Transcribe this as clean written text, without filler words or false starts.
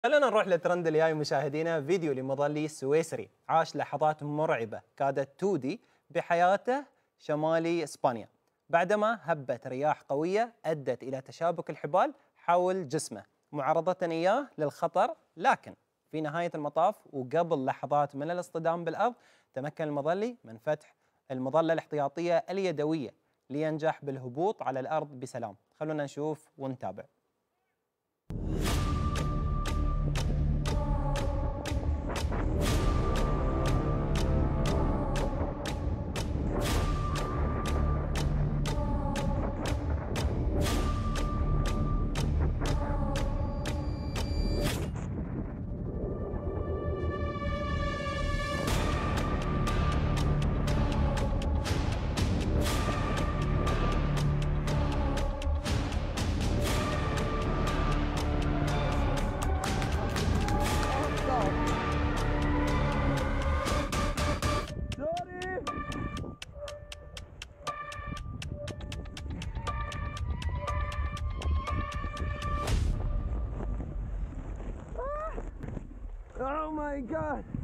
خلينا نروح للترند الجاي مشاهدينا. فيديو لمظلي سويسري عاش لحظات مرعبة كادت تودي بحياته شمالي اسبانيا بعدما هبت رياح قوية ادت الى تشابك الحبال حول جسمه معرضة اياه للخطر، لكن في نهاية المطاف وقبل لحظات من الاصطدام بالارض تمكن المظلي من فتح المظلة الاحتياطية اليدوية لينجح بالهبوط على الارض بسلام. خلونا نشوف ونتابع. Oh my God!